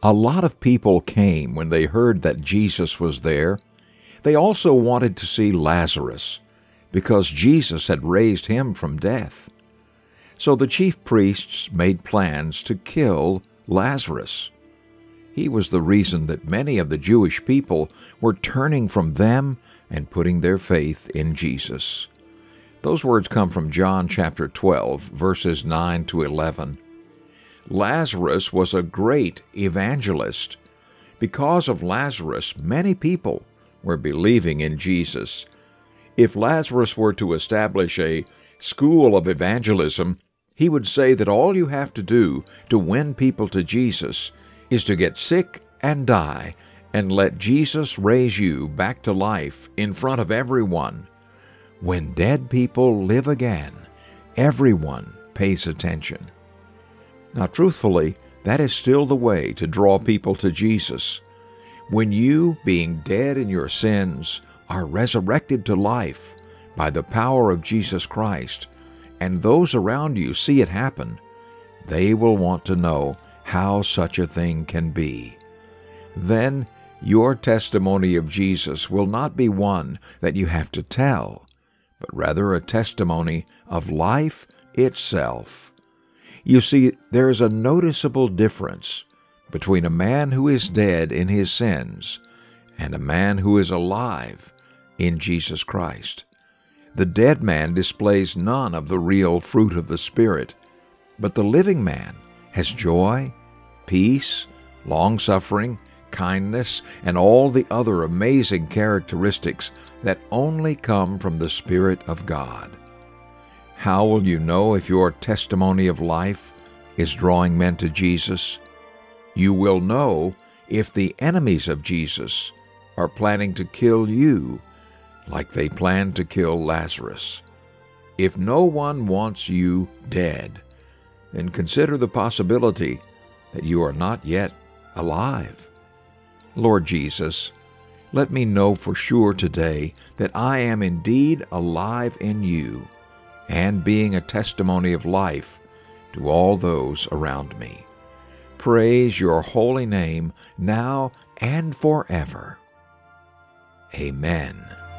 A lot of people came when they heard that Jesus was there. They also wanted to see Lazarus, because Jesus had raised him from death. So the chief priests made plans to kill Lazarus. He was the reason that many of the Jewish people were turning from them and putting their faith in Jesus. Those words come from John chapter 12, verses 9 to 11. Lazarus was a great evangelist. Because of Lazarus, many people were believing in Jesus. If Lazarus were to establish a school of evangelism, he would say that all you have to do to win people to Jesus is to get sick and die and let Jesus raise you back to life in front of everyone. When dead people live again, everyone pays attention. Now, truthfully, that is still the way to draw people to Jesus. When you, being dead in your sins, are resurrected to life by the power of Jesus Christ, and those around you see it happen, they will want to know how such a thing can be. Then your testimony of Jesus will not be one that you have to tell, but rather a testimony of life itself. You see, there is a noticeable difference between a man who is dead in his sins and a man who is alive in Jesus Christ. The dead man displays none of the real fruit of the Spirit, but the living man has joy, peace, long-suffering, kindness, and all the other amazing characteristics that only come from the Spirit of God. How will you know if your testimony of life is drawing men to Jesus? You will know if the enemies of Jesus are planning to kill you like they planned to kill Lazarus. If no one wants you dead, then consider the possibility that you are not yet alive. Lord Jesus, let me know for sure today that I am indeed alive in you and being a testimony of life to all those around me. Praise your holy name now and forever. Amen.